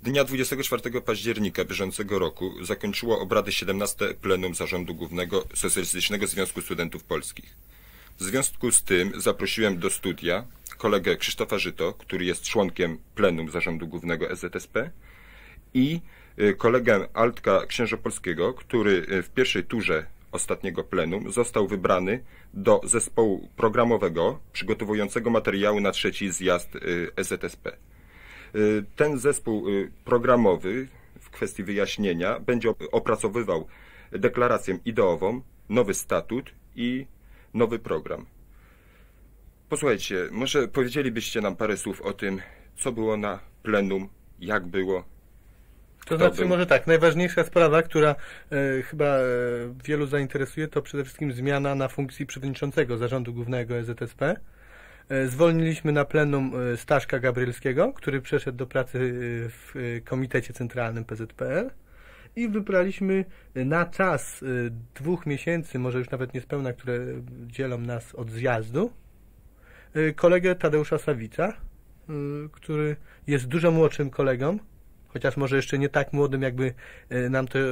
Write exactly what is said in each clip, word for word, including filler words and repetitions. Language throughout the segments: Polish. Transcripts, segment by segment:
Dnia dwudziestego czwartego października bieżącego roku zakończyło obrady siedemnaste Plenum Zarządu Głównego Socjalistycznego Związku Studentów Polskich. W związku z tym zaprosiłem do studia kolegę Krzysztofa Żyto, który jest członkiem Plenum Zarządu Głównego S Z S P, i kolegę Altka Księżopolskiego, który w pierwszej turze ostatniego plenum został wybrany do zespołu programowego przygotowującego materiały na trzeci zjazd S Z S P. Ten zespół programowy w kwestii wyjaśnienia będzie opracowywał deklarację ideową, nowy statut i nowy program. Posłuchajcie, może powiedzielibyście nam parę słów o tym, co było na plenum, jak było. To znaczy, był? może tak, najważniejsza sprawa, która e, chyba e, wielu zainteresuje, to przede wszystkim zmiana na funkcji przewodniczącego Zarządu Głównego S Z S P. E, zwolniliśmy na plenum e, Staszka Gabrielskiego, który przeszedł do pracy e, w e, Komitecie Centralnym P Z P L, i wybraliśmy na czas e, dwóch miesięcy, może już nawet niespełna, które dzielą nas od zjazdu, e, kolegę Tadeusza Sawica, e, który jest dużo młodszym kolegą, chociaż może jeszcze nie tak młodym, jakby nam to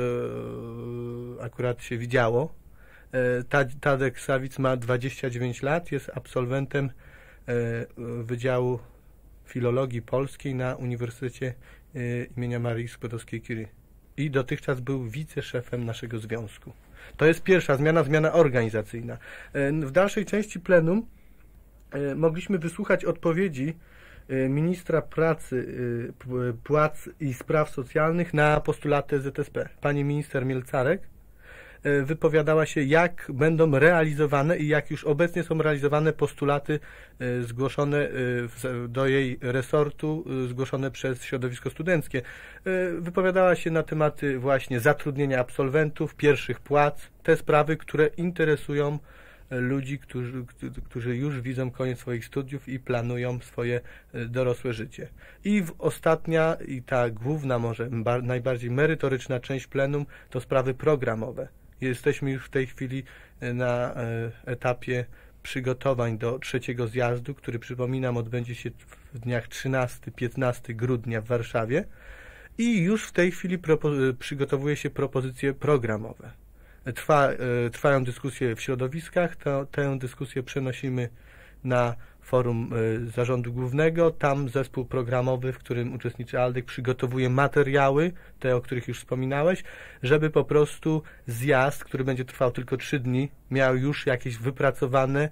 akurat się widziało. Tadek Sawic ma dwadzieścia dziewięć lat, jest absolwentem Wydziału Filologii Polskiej na Uniwersytecie imienia Marii Skłodowskiej-Curie i dotychczas był wiceszefem naszego związku. To jest pierwsza zmiana, zmiana organizacyjna. W dalszej części plenum mogliśmy wysłuchać odpowiedzi ministra pracy, płac i spraw socjalnych na postulaty S Z S P. Pani minister Mielcarek wypowiadała się, jak będą realizowane i jak już obecnie są realizowane postulaty zgłoszone do jej resortu, zgłoszone przez środowisko studenckie. Wypowiadała się na tematy właśnie zatrudnienia absolwentów, pierwszych płac, te sprawy, które interesują ludzi, którzy, którzy już widzą koniec swoich studiów i planują swoje dorosłe życie. I w ostatnia i ta główna, może najbardziej merytoryczna część plenum to sprawy programowe. Jesteśmy już w tej chwili na etapie przygotowań do trzeciego zjazdu, który, przypominam, odbędzie się w dniach trzynastego do piętnastego grudnia w Warszawie, i już w tej chwili przygotowuje się propozycje programowe. Trwa, trwają dyskusje w środowiskach, to, tę dyskusję przenosimy na forum Zarządu Głównego. Tam zespół programowy, w którym uczestniczy Aldek, przygotowuje materiały, te, o których już wspominałeś, żeby po prostu zjazd, który będzie trwał tylko trzy dni, miał już jakieś wypracowane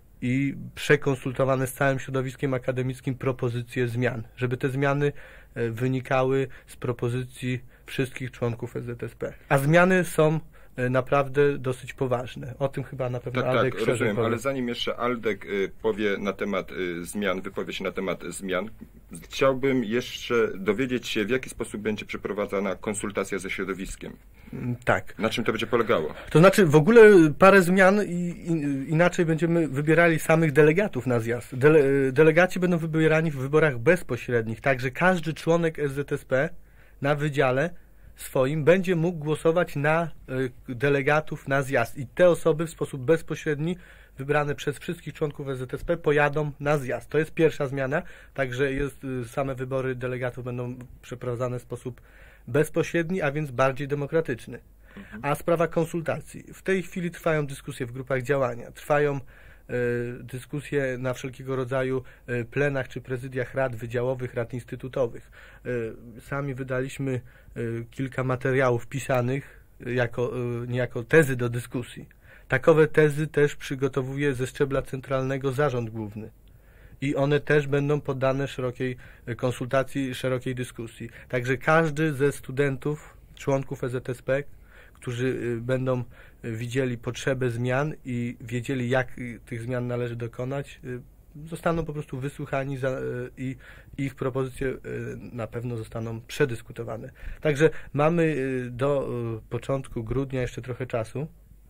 i przekonsultowane z całym środowiskiem akademickim propozycje zmian, żeby te zmiany wynikały z propozycji wszystkich członków S Z S P. A zmiany są naprawdę dosyć poważne. O tym chyba na pewno tak, Aldek tak, rozumiem, powie. Ale zanim jeszcze Aldek y, powie na temat y, zmian, wypowie się na temat zmian, chciałbym jeszcze dowiedzieć się, w jaki sposób będzie przeprowadzana konsultacja ze środowiskiem. Tak. Na czym to będzie polegało? To znaczy, w ogóle parę zmian i, i inaczej będziemy wybierali samych delegatów na zjazd. Dele, delegaci będą wybierani w wyborach bezpośrednich, także każdy członek S Z S P na wydziale swoim będzie mógł głosować na y, delegatów na zjazd i te osoby w sposób bezpośredni wybrane przez wszystkich członków S Z S P pojadą na zjazd. To jest pierwsza zmiana, także jest, y, same wybory delegatów będą przeprowadzane w sposób bezpośredni, a więc bardziej demokratyczny. Mhm. A sprawa konsultacji. W tej chwili trwają dyskusje w grupach działania, trwają y, dyskusje na wszelkiego rodzaju y, plenach czy prezydiach rad wydziałowych, rad instytutowych. Y, sami wydaliśmy y, kilka materiałów pisanych y, jako, y, niejako tezy do dyskusji. Takowe tezy też przygotowuje ze szczebla centralnego Zarząd Główny. I one też będą poddane szerokiej konsultacji, szerokiej dyskusji. Także każdy ze studentów, członków S Z S P, którzy będą widzieli potrzebę zmian i wiedzieli, jak tych zmian należy dokonać, zostaną po prostu wysłuchani za, i ich propozycje na pewno zostaną przedyskutowane. Także mamy do początku grudnia jeszcze trochę czasu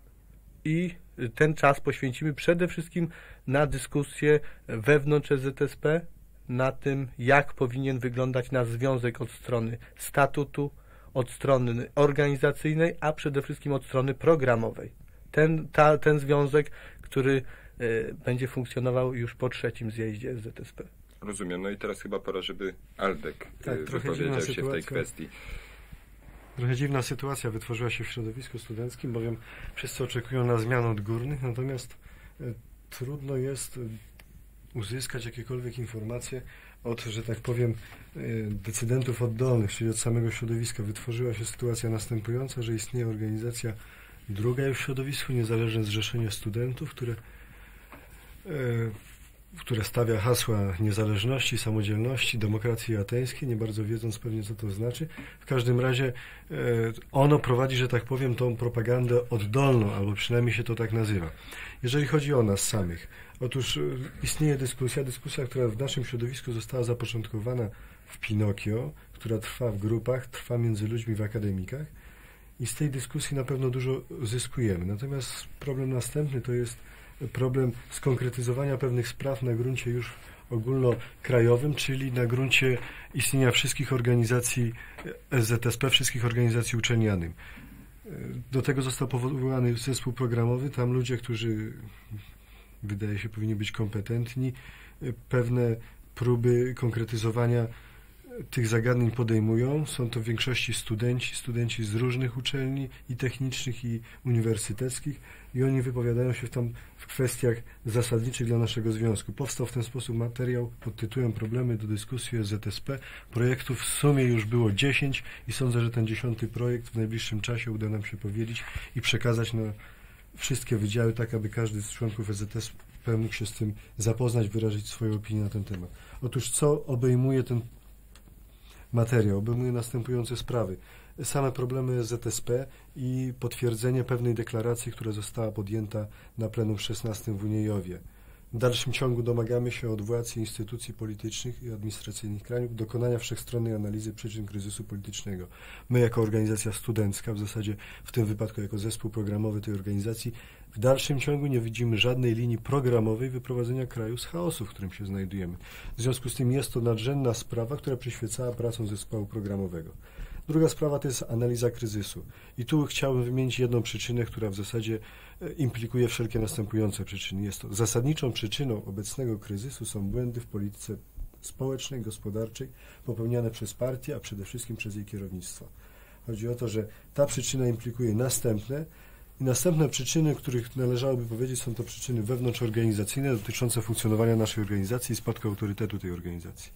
i ten czas poświęcimy przede wszystkim na dyskusję wewnątrz S Z S P, na tym, jak powinien wyglądać nasz związek od strony statutu, od strony organizacyjnej, a przede wszystkim od strony programowej. Ten, ta, ten związek, który y, będzie funkcjonował już po trzecim zjeździe S Z S P. Rozumiem. No i teraz chyba pora, żeby Aldek tak, y, wypowiedział się sytuacja. w tej kwestii. Trochę dziwna sytuacja wytworzyła się w środowisku studenckim, bowiem wszyscy oczekują na zmianę odgórnych, natomiast y, trudno jest y, uzyskać jakiekolwiek informacje od, że tak powiem, y, decydentów oddolnych, czyli od samego środowiska. Wytworzyła się sytuacja następująca, że istnieje organizacja druga już w środowisku, Niezależne Zrzeszenie Studentów, które y, które stawia hasła niezależności, samodzielności, demokracji ateńskiej, nie bardzo wiedząc pewnie, co to znaczy. W każdym razie e, ono prowadzi, że tak powiem, tą propagandę oddolną, albo przynajmniej się to tak nazywa. Jeżeli chodzi o nas samych, otóż e, istnieje dyskusja, dyskusja, która w naszym środowisku została zapoczątkowana w Pinokio, która trwa w grupach, trwa między ludźmi w akademikach i z tej dyskusji na pewno dużo zyskujemy. Natomiast problem następny to jest problem skonkretyzowania pewnych spraw na gruncie już ogólnokrajowym, czyli na gruncie istnienia wszystkich organizacji S Z S P, wszystkich organizacji uczelnianych. Do tego został powołany zespół programowy, tam ludzie, którzy wydaje się powinni być kompetentni, pewne próby konkretyzowania tych zagadnień podejmują. Są to w większości studenci, studenci z różnych uczelni i technicznych, i uniwersyteckich i oni wypowiadają się tam w kwestiach zasadniczych dla naszego związku. Powstał w ten sposób materiał pod tytułem Problemy do dyskusji S Z S P. Projektów w sumie już było dziesięć i sądzę, że ten dziesiąty projekt w najbliższym czasie uda nam się powiedzieć i przekazać na wszystkie wydziały, tak aby każdy z członków S Z S P mógł się z tym zapoznać, wyrazić swoją opinię na ten temat. Otóż co obejmuje ten materiał? Obejmuje następujące sprawy. Same problemy S Z S P i potwierdzenie pewnej deklaracji, która została podjęta na plenum szesnastym w Uniejowie. W dalszym ciągu domagamy się od władz i instytucji politycznych i administracyjnych krajów dokonania wszechstronnej analizy przyczyn kryzysu politycznego. My jako organizacja studencka, w zasadzie w tym wypadku jako zespół programowy tej organizacji, w dalszym ciągu nie widzimy żadnej linii programowej wyprowadzenia kraju z chaosu, w którym się znajdujemy. W związku z tym jest to nadrzędna sprawa, która przyświecała pracą zespołu programowego. Druga sprawa to jest analiza kryzysu. I tu chciałbym wymienić jedną przyczynę, która w zasadzie implikuje wszelkie następujące przyczyny. Jest to zasadniczą przyczyną obecnego kryzysu są błędy w polityce społecznej, gospodarczej popełniane przez partię, a przede wszystkim przez jej kierownictwo. Chodzi o to, że ta przyczyna implikuje następne i następne przyczyny, których należałoby powiedzieć, są to przyczyny wewnątrzorganizacyjne dotyczące funkcjonowania naszej organizacji i spadku autorytetu tej organizacji.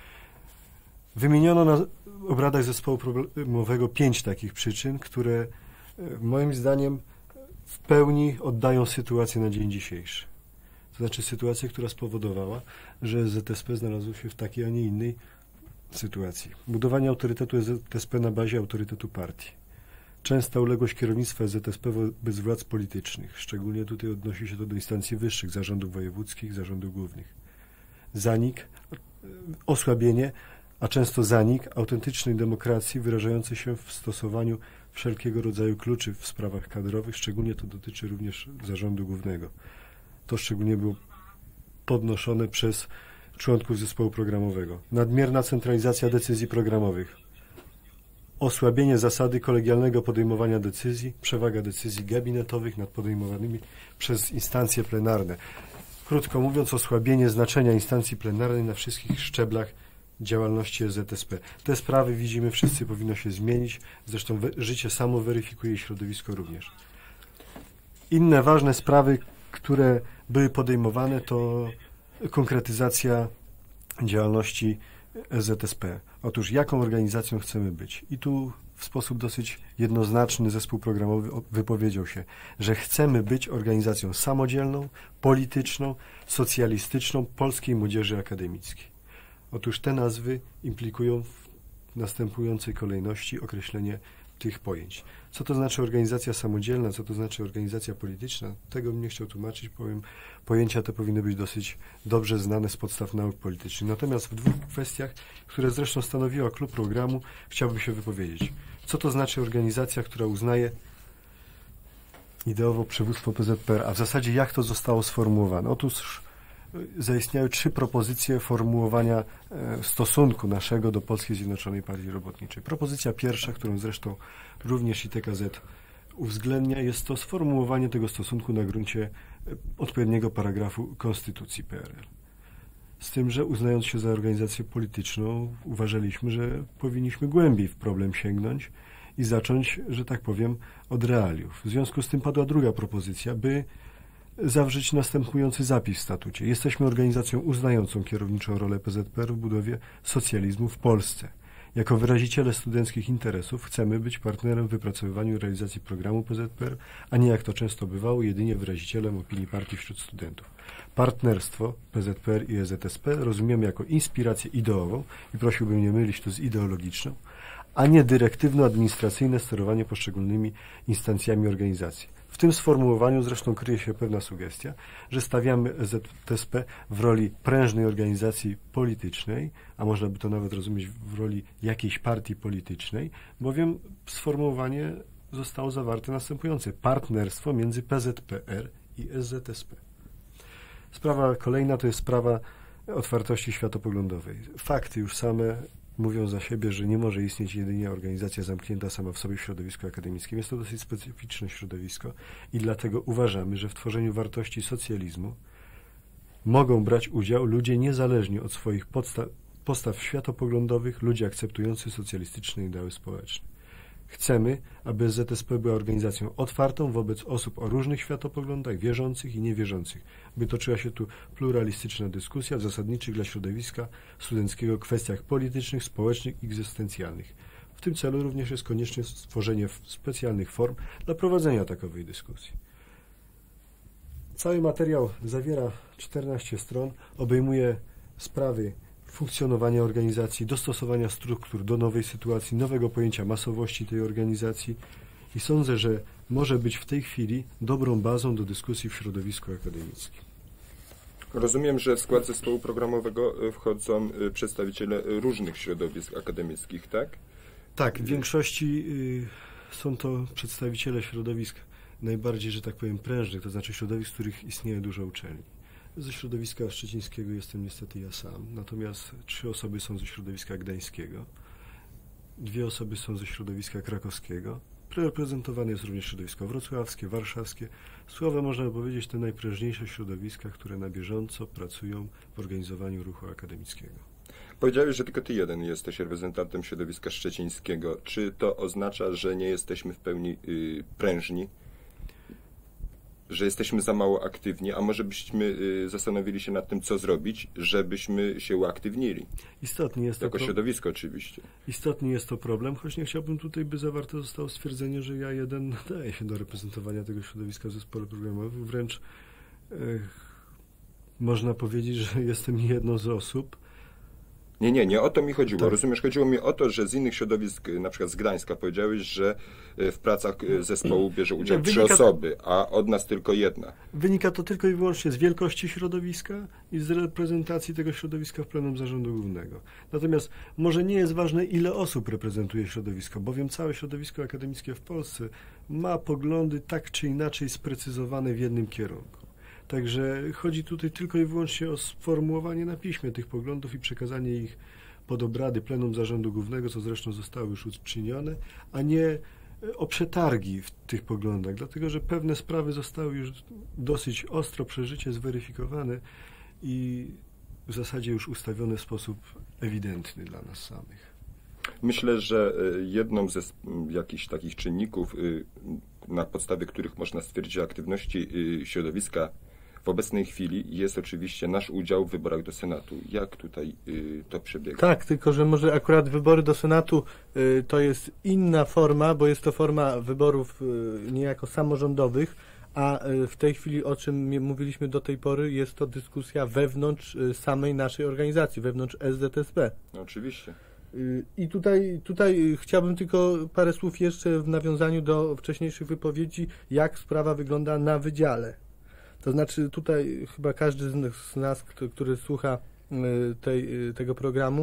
Wymieniono na obradach zespołu problemowego pięć takich przyczyn, które moim zdaniem w pełni oddają sytuację na dzień dzisiejszy. To znaczy sytuację, która spowodowała, że S Z S P znalazło się w takiej, a nie innej sytuacji. Budowanie autorytetu S Z S P na bazie autorytetu partii. Częsta uległość kierownictwa S Z S P wobec władz politycznych. Szczególnie tutaj odnosi się to do instancji wyższych, zarządów wojewódzkich, zarządów głównych. Zanik, osłabienie, a często zanik autentycznej demokracji wyrażający się w stosowaniu wszelkiego rodzaju kluczy w sprawach kadrowych, szczególnie to dotyczy również zarządu głównego. To szczególnie było podnoszone przez członków zespołu programowego. Nadmierna centralizacja decyzji programowych. Osłabienie zasady kolegialnego podejmowania decyzji, przewaga decyzji gabinetowych nad podejmowanymi przez instancje plenarne. Krótko mówiąc, osłabienie znaczenia instancji plenarnej na wszystkich szczeblach działalności S Z S P. Te sprawy, widzimy, wszyscy powinno się zmienić. Zresztą we, życie samo weryfikuje i środowisko również. Inne ważne sprawy, które były podejmowane, to konkretyzacja działalności S Z S P. Otóż jaką organizacją chcemy być? I tu w sposób dosyć jednoznaczny zespół programowy wypowiedział się, że chcemy być organizacją samodzielną, polityczną, socjalistyczną polskiej młodzieży akademickiej. Otóż te nazwy implikują w następującej kolejności określenie tych pojęć. Co to znaczy organizacja samodzielna, co to znaczy organizacja polityczna? Tego bym nie chciał tłumaczyć, powiem, pojęcia te powinny być dosyć dobrze znane z podstaw nauk politycznych. Natomiast w dwóch kwestiach, które zresztą stanowiła klub programu, chciałbym się wypowiedzieć. Co to znaczy organizacja, która uznaje ideowo przywództwo P Z P R, a w zasadzie jak to zostało sformułowane? Otóż zaistniały trzy propozycje formułowania stosunku naszego do Polskiej Zjednoczonej Partii Robotniczej. Propozycja pierwsza, którą zresztą również I T K Z uwzględnia, jest to sformułowanie tego stosunku na gruncie odpowiedniego paragrafu Konstytucji P R L. Z tym, że uznając się za organizację polityczną, uważaliśmy, że powinniśmy głębiej w problem sięgnąć i zacząć, że tak powiem, od realiów. W związku z tym padła druga propozycja, by zawrzeć następujący zapis w statucie. Jesteśmy organizacją uznającą kierowniczą rolę P Z P R w budowie socjalizmu w Polsce. Jako wyraziciele studenckich interesów chcemy być partnerem w wypracowywaniu i realizacji programu P Z P R, a nie jak to często bywało, jedynie wyrazicielem opinii partii wśród studentów. Partnerstwo P Z P R i E Z S P rozumiemy jako inspirację ideową i prosiłbym nie mylić to z ideologiczną, a nie dyrektywno-administracyjne sterowanie poszczególnymi instancjami organizacji. W tym sformułowaniu zresztą kryje się pewna sugestia, że stawiamy E Z S P w roli prężnej organizacji politycznej, a można by to nawet rozumieć w roli jakiejś partii politycznej, bowiem sformułowanie zostało zawarte następujące: partnerstwo między P Z P R i E Z S P. Sprawa kolejna to jest sprawa otwartości światopoglądowej. Fakty już same mówią za siebie, że nie może istnieć jedynie organizacja zamknięta sama w sobie w środowisku akademickim. Jest to dosyć specyficzne środowisko i dlatego uważamy, że w tworzeniu wartości socjalizmu mogą brać udział ludzie niezależnie od swoich podstaw, postaw światopoglądowych, ludzie akceptujący socjalistyczne ideały społeczne. Chcemy, aby E Z S P była organizacją otwartą wobec osób o różnych światopoglądach, wierzących i niewierzących, by toczyła się tu pluralistyczna dyskusja w zasadniczych dla środowiska studenckiego kwestiach politycznych, społecznych i egzystencjalnych. W tym celu również jest konieczne stworzenie specjalnych form dla prowadzenia takowej dyskusji. Cały materiał zawiera czternaście stron, obejmuje sprawy funkcjonowania organizacji, dostosowania struktur do nowej sytuacji, nowego pojęcia masowości tej organizacji i sądzę, że może być w tej chwili dobrą bazą do dyskusji w środowisku akademickim. Rozumiem, że w skład zespołu programowego wchodzą przedstawiciele różnych środowisk akademickich, tak? Tak, w większości y, są to przedstawiciele środowisk najbardziej, że tak powiem, prężnych, to znaczy środowisk, w których istnieje dużo uczelni. Ze środowiska szczecińskiego jestem niestety ja sam, natomiast trzy osoby są ze środowiska gdańskiego, dwie osoby są ze środowiska krakowskiego, reprezentowane jest również środowisko wrocławskie, warszawskie. Słowem można powiedzieć te najprężniejsze środowiska, które na bieżąco pracują w organizowaniu ruchu akademickiego. Powiedziałeś, że tylko ty jeden jesteś reprezentantem środowiska szczecińskiego. Czy to oznacza, że nie jesteśmy w pełni y, prężni? Że jesteśmy za mało aktywni, a może byśmy y, zastanowili się nad tym, co zrobić, żebyśmy się uaktywnili. Istotnie jest to jako pro... środowisko oczywiście. Istotnie jest to problem, choć nie chciałbym tutaj, by zawarte zostało stwierdzenie, że ja jeden nadaję się do reprezentowania tego środowiska w zespole programowym. Wręcz e, można powiedzieć, że jestem jedną z osób. Nie, nie, nie o to mi chodziło. Tak. Rozumiesz, chodziło mi o to, że z innych środowisk, na przykład z Gdańska, powiedziałeś, że w pracach zespołu bierze udział trzy osoby, a od nas tylko jedna. Wynika to tylko i wyłącznie z wielkości środowiska i z reprezentacji tego środowiska w plenum zarządu głównego. Natomiast może nie jest ważne, ile osób reprezentuje środowisko, bowiem całe środowisko akademickie w Polsce ma poglądy tak czy inaczej sprecyzowane w jednym kierunku. Także chodzi tutaj tylko i wyłącznie o sformułowanie na piśmie tych poglądów i przekazanie ich pod obrady plenum zarządu głównego, co zresztą zostało już uczynione, a nie o przetargi w tych poglądach, dlatego że pewne sprawy zostały już dosyć ostro przeżycie, zweryfikowane i w zasadzie już ustawione w sposób ewidentny dla nas samych. Myślę, że jedną ze jakichś takich czynników, na podstawie których można stwierdzić o aktywności środowiska w obecnej chwili, jest oczywiście nasz udział w wyborach do Senatu. Jak tutaj y, to przebiega? Tak, tylko że może akurat wybory do Senatu y, to jest inna forma, bo jest to forma wyborów y, niejako samorządowych, a y, w tej chwili, o czym mówiliśmy do tej pory, jest to dyskusja wewnątrz y, samej naszej organizacji, wewnątrz S Z S P. No, oczywiście. Y, I tutaj, tutaj chciałbym tylko parę słów jeszcze w nawiązaniu do wcześniejszych wypowiedzi, jak sprawa wygląda na wydziale. To znaczy tutaj chyba każdy z nas, kto, który słucha tej, tego programu,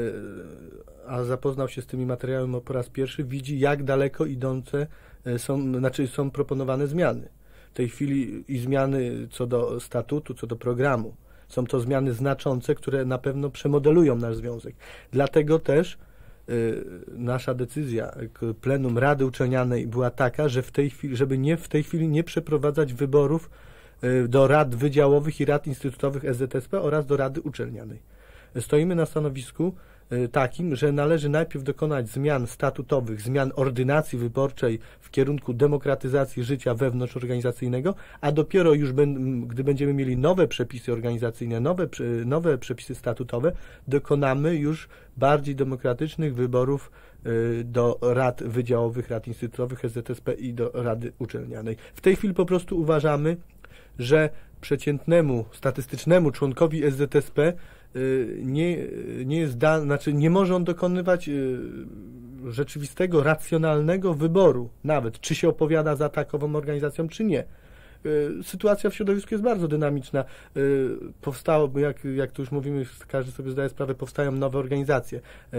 a zapoznał się z tymi materiałami po raz pierwszy, widzi, jak daleko idące są, znaczy są proponowane zmiany. W tej chwili i zmiany co do statutu, co do programu. Są to zmiany znaczące, które na pewno przemodelują nasz związek. Dlatego też nasza decyzja plenum Rady Uczelnianej była taka, że w tej chwili, żeby nie w tej chwili nie przeprowadzać wyborów do rad wydziałowych i rad instytutowych S Z S P oraz do Rady Uczelnianej. Stoimy na stanowisku takim, że należy najpierw dokonać zmian statutowych, zmian ordynacji wyborczej w kierunku demokratyzacji życia wewnątrzorganizacyjnego, a dopiero już, ben, gdy będziemy mieli nowe przepisy organizacyjne, nowe, nowe przepisy statutowe, dokonamy już bardziej demokratycznych wyborów y, do rad wydziałowych, rad instytutowych S Z S P i do Rady Uczelnianej. W tej chwili po prostu uważamy, że przeciętnemu, statystycznemu członkowi S Z S P nie, nie jest da, znaczy nie może on dokonywać rzeczywistego, racjonalnego wyboru, nawet czy się opowiada za takową organizacją, czy nie. Sytuacja w środowisku jest bardzo dynamiczna. Powstało, jak, jak tu już mówimy, każdy sobie zdaje sprawę, powstają nowe organizacje.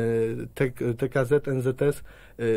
T K Z, N Z S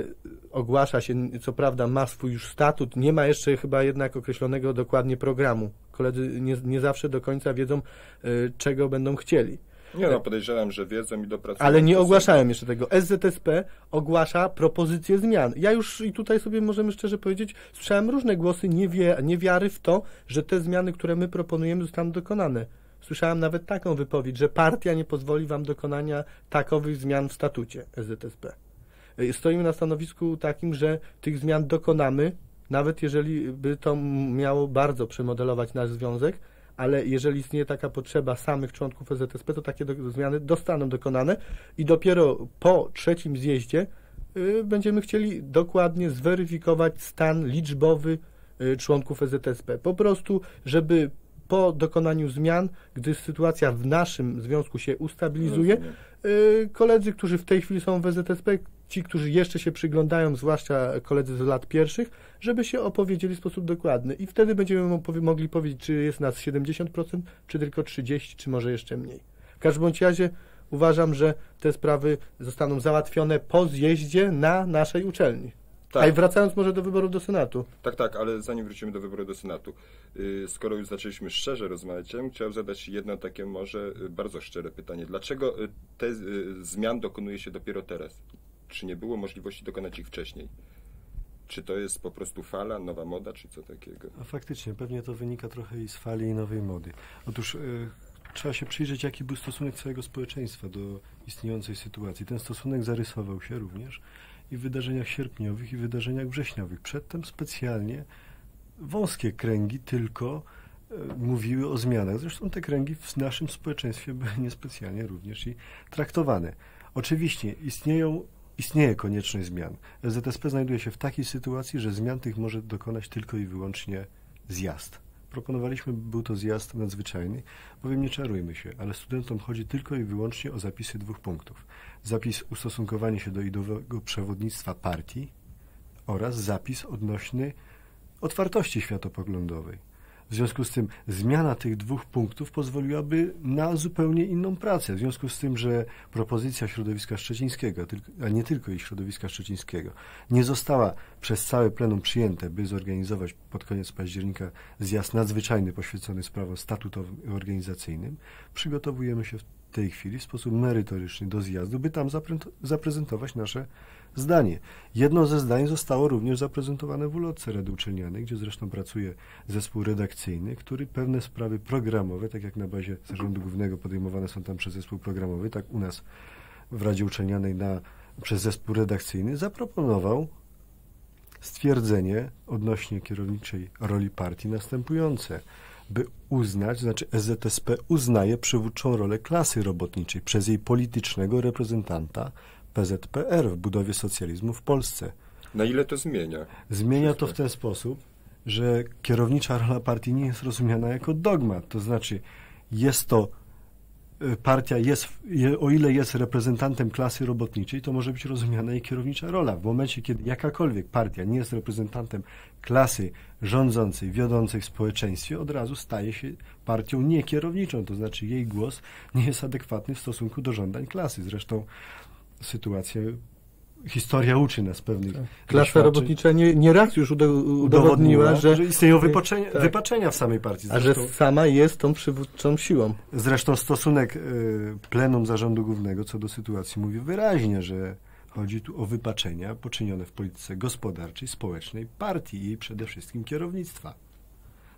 ogłasza się, co prawda ma swój już statut, nie ma jeszcze chyba jednak określonego dokładnie programu. Koledzy nie, nie zawsze do końca wiedzą, czego będą chcieli. Nie no, podejrzewam, że wiedzą i dopracują. Ale nie ogłaszałem jeszcze tego. S Z S P ogłasza propozycje zmian. Ja już i tutaj sobie możemy szczerze powiedzieć, słyszałem różne głosy niewie, niewiary w to, że te zmiany, które my proponujemy, zostaną dokonane. Słyszałem nawet taką wypowiedź, że partia nie pozwoli wam dokonania takowych zmian w statucie S Z S P. Stoimy na stanowisku takim, że tych zmian dokonamy, nawet jeżeli by to miało bardzo przemodelować nasz związek, ale jeżeli istnieje taka potrzeba samych członków S Z S P, to takie do, zmiany zostaną dokonane i dopiero po trzecim zjeździe y, będziemy chcieli dokładnie zweryfikować stan liczbowy y, członków S Z S P. Po prostu, żeby po dokonaniu zmian, gdy sytuacja w naszym związku się ustabilizuje, y, koledzy, którzy w tej chwili są w S Z S P, ci, którzy jeszcze się przyglądają, zwłaszcza koledzy z lat pierwszych, żeby się opowiedzieli w sposób dokładny. I wtedy będziemy mogli powiedzieć, czy jest nas siedemdziesiąt procent, czy tylko trzydzieści procent, czy może jeszcze mniej. W każdym bądź razie uważam, że te sprawy zostaną załatwione po zjeździe na naszej uczelni. Tak. A i wracając może do wyborów do Senatu. Tak, tak, ale zanim wrócimy do wyboru do Senatu, yy, skoro już zaczęliśmy szczerze rozmawiać, ja bym chciał zadać jedno takie może yy, bardzo szczere pytanie. Dlaczego yy, te yy, zmian dokonuje się dopiero teraz? Czy nie było możliwości dokonać ich wcześniej? Czy to jest po prostu fala, nowa moda, czy co takiego? A faktycznie, pewnie to wynika trochę i z fali i nowej mody. Otóż yy, trzeba się przyjrzeć, jaki był stosunek całego społeczeństwa do istniejącej sytuacji. Ten stosunek zarysował się również i w wydarzeniach sierpniowych, i w wydarzeniach wrześniowych. Przedtem specjalnie wąskie kręgi tylko e, mówiły o zmianach. Zresztą te kręgi w naszym społeczeństwie były niespecjalnie również i traktowane. Oczywiście istnieją, istnieje konieczność zmian. S Z S P znajduje się w takiej sytuacji, że zmian tych może dokonać tylko i wyłącznie zjazd. Proponowaliśmy, by był to zjazd nadzwyczajny, bowiem nie czarujmy się, ale studentom chodzi tylko i wyłącznie o zapisy dwóch punktów. Zapis ustosunkowanie się do ideowego przewodnictwa partii oraz zapis odnośny otwartości światopoglądowej. W związku z tym zmiana tych dwóch punktów pozwoliłaby na zupełnie inną pracę. W związku z tym, że propozycja środowiska szczecińskiego, a nie tylko i środowiska szczecińskiego, nie została przez całe plenum przyjęte, by zorganizować pod koniec października zjazd nadzwyczajny poświęcony sprawom statutowym i organizacyjnym, przygotowujemy się w tej chwili w sposób merytoryczny do zjazdu, by tam zapre- zaprezentować nasze zdanie. Jedno ze zdań zostało również zaprezentowane w ulotce Rady Uczelnianej, gdzie zresztą pracuje zespół redakcyjny, który pewne sprawy programowe, tak jak na bazie Zarządu Głównego podejmowane są tam przez zespół programowy, tak u nas w Radzie Uczelnianej na, przez zespół redakcyjny zaproponował stwierdzenie odnośnie kierowniczej roli partii następujące, by uznać, znaczy S Z S P uznaje przywódczą rolę klasy robotniczej przez jej politycznego reprezentanta P Z P R w budowie socjalizmu w Polsce. Na ile to zmienia? Zmienia to w ten sposób, że kierownicza rola partii nie jest rozumiana jako dogmat, to znaczy jest to partia jest, o ile jest reprezentantem klasy robotniczej, to może być rozumiana jej kierownicza rola. W momencie, kiedy jakakolwiek partia nie jest reprezentantem klasy rządzącej, wiodącej w społeczeństwie, od razu staje się partią niekierowniczą, to znaczy jej głos nie jest adekwatny w stosunku do żądań klasy. Zresztą sytuacja, historia uczy nas pewnych Klasa robotnicza nie, nie raz już udo- udowodniła, że, że istnieją wypaczenia, tak. wypaczenia w samej partii. Zresztą, a że sama jest tą przywódczą siłą. Zresztą stosunek y, plenum Zarządu Głównego co do sytuacji mówi wyraźnie, że chodzi tu o wypaczenia poczynione w polityce gospodarczej, społecznej partii i przede wszystkim kierownictwa.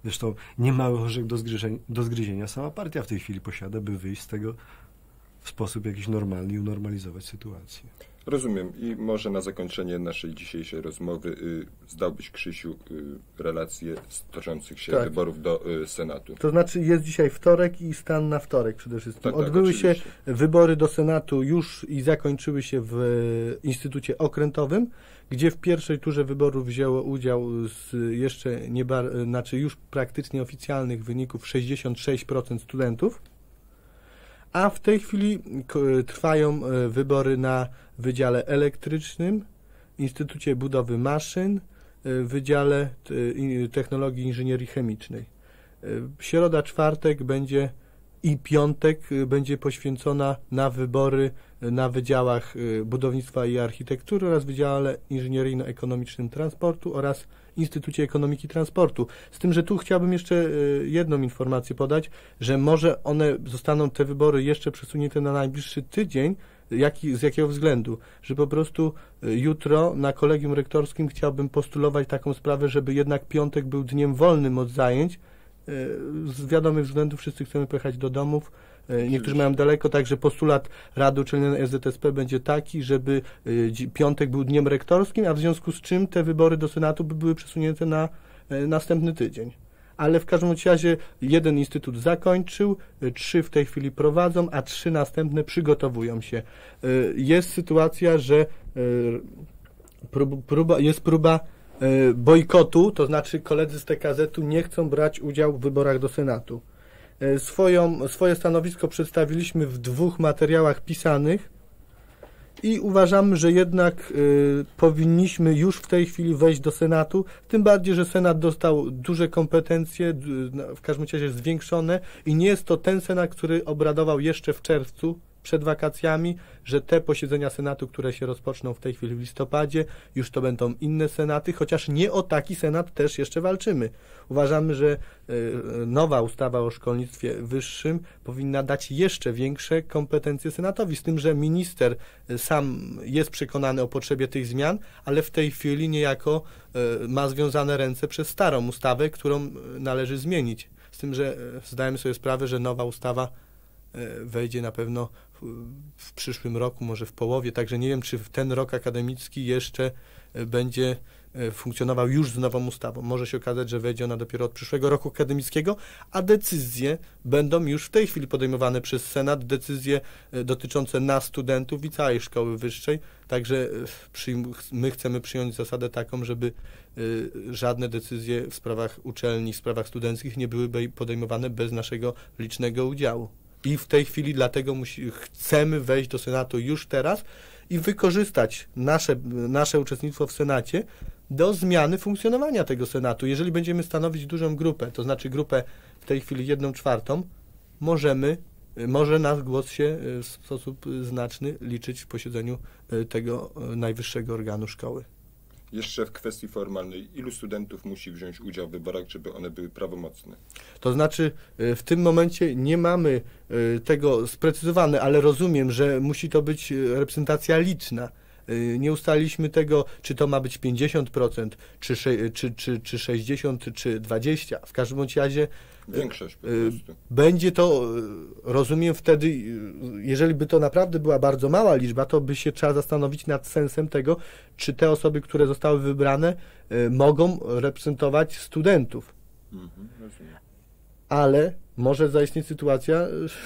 Zresztą niemały orzech do, zgryzienia, do zgryzienia sama partia w tej chwili posiada, by wyjść z tego w sposób jakiś normalny i unormalizować sytuację. Rozumiem. I może na zakończenie naszej dzisiejszej rozmowy y, zdałbyś, Krzysiu, y, relację z toczących się tak. wyborów do y, Senatu. To znaczy jest dzisiaj wtorek i stan na wtorek przede wszystkim. Tak, tak, Odbyły oczywiście. się wybory do Senatu już i zakończyły się w Instytucie Okrętowym, gdzie w pierwszej turze wyborów wzięło udział z jeszcze nie bar- znaczy już praktycznie oficjalnych wyników sześćdziesiąt sześć procent studentów. A w tej chwili trwają wybory na Wydziale Elektrycznym, Instytucie Budowy Maszyn, Wydziale Technologii Inżynierii Chemicznej. Środa, czwartek będzie i piątek będzie poświęcona na wybory na Wydziałach Budownictwa i Architektury oraz Wydziale Inżynieryjno-Ekonomicznym Transportu oraz Instytucie Ekonomiki Transportu. Z tym, że tu chciałbym jeszcze jedną informację podać, że może one zostaną, te wybory, jeszcze przesunięte na najbliższy tydzień. Jaki, z jakiego względu? Że po prostu jutro na kolegium rektorskim chciałbym postulować taką sprawę, żeby jednak piątek był dniem wolnym od zajęć. Z wiadomych względów wszyscy chcemy pojechać do domów. Niektórzy mają daleko, także postulat Rady Uczelnianej S Z S P będzie taki, żeby piątek był dniem rektorskim, a w związku z czym te wybory do Senatu by były przesunięte na następny tydzień. Ale w każdym razie jeden instytut zakończył, trzy w tej chwili prowadzą, a trzy następne przygotowują się. Jest sytuacja, że próba, jest próba bojkotu, to znaczy koledzy z T K Z-u nie chcą brać udziału w wyborach do Senatu. Swoją, swoje stanowisko przedstawiliśmy w dwóch materiałach pisanych i uważamy, że jednak y, powinniśmy już w tej chwili wejść do Senatu, tym bardziej, że Senat dostał duże kompetencje, d- w każdym razie zwiększone i nie jest to ten Senat, który obradował jeszcze w czerwcu, przed wakacjami, że te posiedzenia Senatu, które się rozpoczną w tej chwili w listopadzie, już to będą inne Senaty, chociaż nie o taki Senat też jeszcze walczymy. Uważamy, że y, nowa ustawa o szkolnictwie wyższym powinna dać jeszcze większe kompetencje Senatowi, z tym, że minister y, sam jest przekonany o potrzebie tych zmian, ale w tej chwili niejako y, ma związane ręce przez starą ustawę, którą y, należy zmienić. Z tym, że y, zdajemy sobie sprawę, że nowa ustawa wejdzie na pewno w, w przyszłym roku, może w połowie, także nie wiem, czy w ten rok akademicki jeszcze będzie funkcjonował już z nową ustawą. Może się okazać, że wejdzie ona dopiero od przyszłego roku akademickiego, a decyzje będą już w tej chwili podejmowane przez Senat, decyzje dotyczące nas, studentów i całej szkoły wyższej, także my chcemy przyjąć zasadę taką, żeby żadne decyzje w sprawach uczelni, w sprawach studenckich nie były podejmowane bez naszego licznego udziału. I w tej chwili dlatego musi, chcemy wejść do Senatu już teraz i wykorzystać nasze, nasze uczestnictwo w Senacie do zmiany funkcjonowania tego Senatu. Jeżeli będziemy stanowić dużą grupę, to znaczy grupę w tej chwili jedną czwartą, możemy, może nasz głos się w sposób znaczny liczyć w posiedzeniu tego najwyższego organu szkoły. Jeszcze w kwestii formalnej, ilu studentów musi wziąć udział w wyborach, żeby one były prawomocne? To znaczy w tym momencie nie mamy tego sprecyzowane, ale rozumiem, że musi to być reprezentacja liczna. Nie ustaliliśmy tego, czy to ma być pięćdziesiąt procent, czy, czy, czy, czy sześćdziesiąt procent, czy dwadzieścia procent. W każdym bądź razie większość po prostu. Będzie to, rozumiem wtedy, jeżeli by to naprawdę była bardzo mała liczba, to by się trzeba zastanowić nad sensem tego, czy te osoby, które zostały wybrane, mogą reprezentować studentów. Mhm, rozumiem. Ale może zaistnieć sytuacja,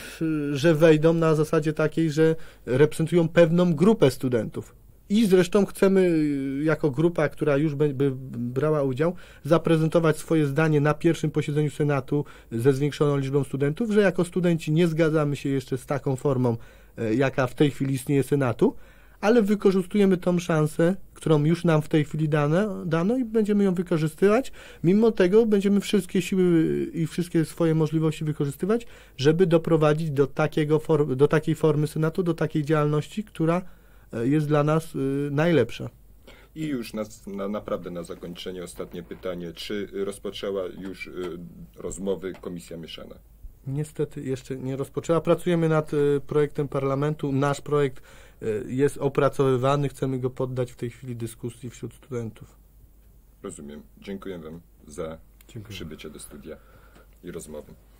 że wejdą na zasadzie takiej, że reprezentują pewną grupę studentów. I zresztą chcemy jako grupa, która już by brała udział, zaprezentować swoje zdanie na pierwszym posiedzeniu Senatu ze zwiększoną liczbą studentów, że jako studenci nie zgadzamy się jeszcze z taką formą, jaka w tej chwili istnieje Senatu, ale wykorzystujemy tą szansę, którą już nam w tej chwili dano, dano i będziemy ją wykorzystywać. Mimo tego będziemy wszystkie siły i wszystkie swoje możliwości wykorzystywać, żeby doprowadzić do, takiego form, do takiej formy Senatu, do takiej działalności, która jest dla nas y, najlepsza. I już na, na, naprawdę na zakończenie ostatnie pytanie. Czy rozpoczęła już y, rozmowy Komisja Mieszana? Niestety jeszcze nie rozpoczęła. Pracujemy nad y, projektem parlamentu. Nasz projekt y, jest opracowywany. Chcemy go poddać w tej chwili dyskusji wśród studentów. Rozumiem. Dziękuję Wam za Dziękuję. przybycie do studia i rozmowy.